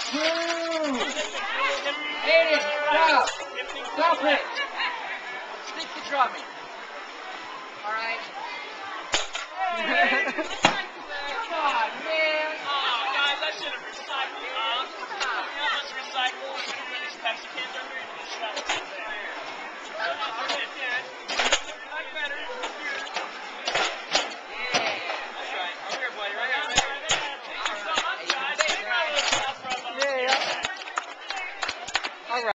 Aiden, stop! Stop it! Stick to drumming. Alright? Come on, man! Oh, guys, I should have recycled, huh? You know, let's recycle. Put these Pepsi cans under and just shove it in there.